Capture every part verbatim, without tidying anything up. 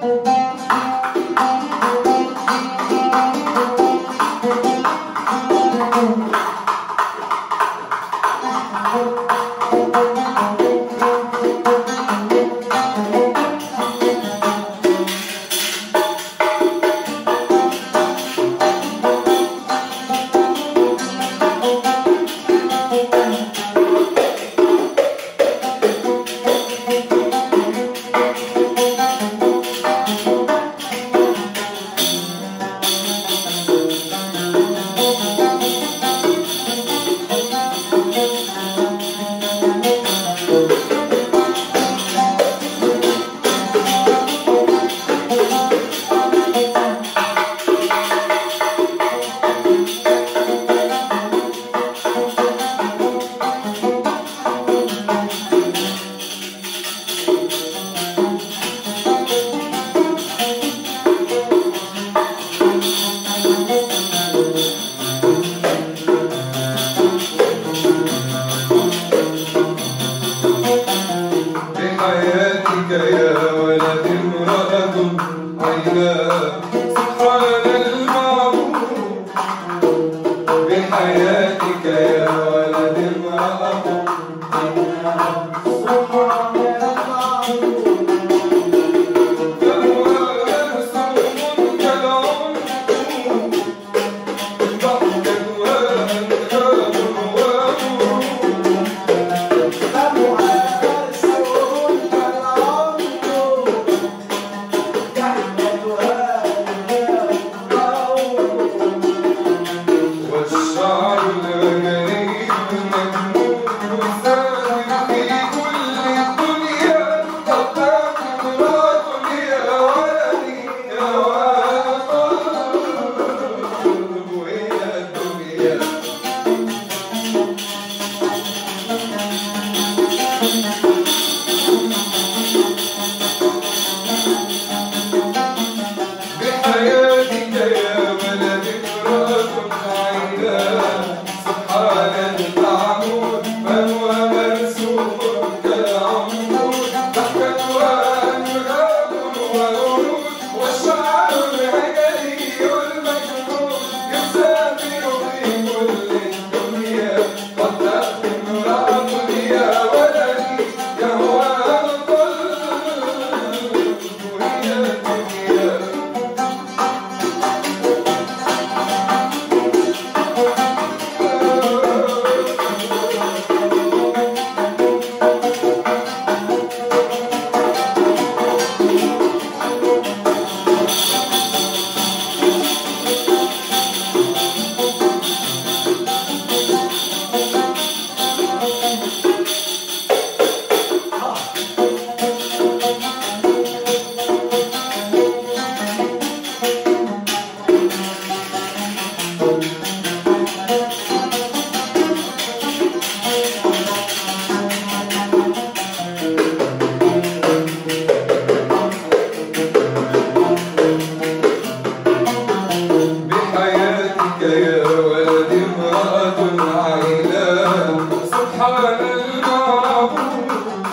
بحياتك يا ولد امرأة سبحان المعروف فهو مرسوم كالعنق ضحكا وأنهار وغروب فهو مرسوم كالعنق ضحكا وأنهار والشعر الغريب المجنون مسافر في كل الدنيا قطعت امرأة يا ولدي يا ولد ويا الدنيا بحياتك يا ولد امرأة سبحان المعمود فهو مرسوم كالعنقود ضحكا وأنهار وورود والشعر العجلي المجنون يسافر في كل الدنيا قطعت امرأة يا ولدي يا ولد وهي الدنيا يا ولد امرأة عيناها سبحان المعبود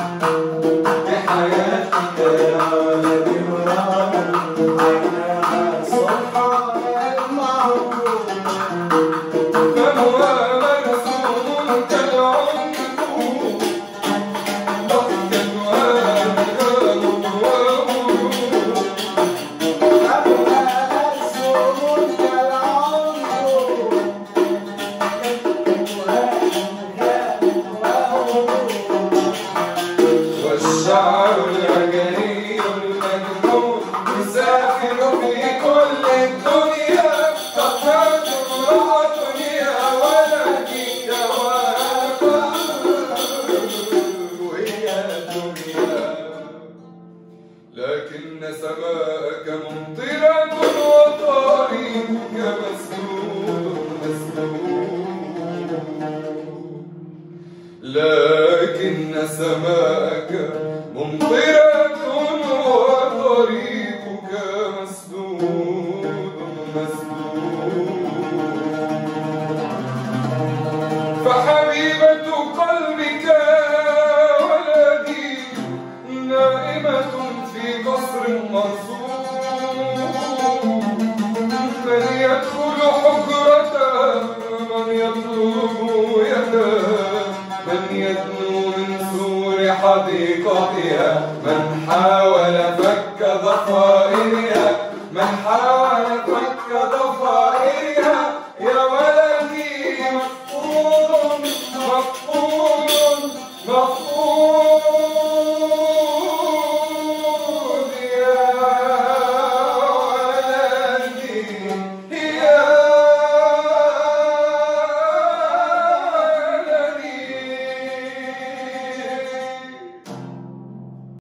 بحياتك يا ولد امرأة عيناها سبحان المعبود فهو مرسوم كالعنقود ضحكا وأنهار وغروب والشعر العجلي المجنون يسافر في كل الدنيا قطعت امرأة يا ولدي يا ولد وهي الدنيا لكن سماءك ممطرة وطريقك مسدود مسدود لكن سماءك ممطرة وطريقك مسدود مسدود فحبيبة قلبك ولدي نائمة في قصر مرصود. من يدخل حجرته من يطلب يده، من يدنو من سور حديقتها، من حاول فك ضفائرها، من حاول فك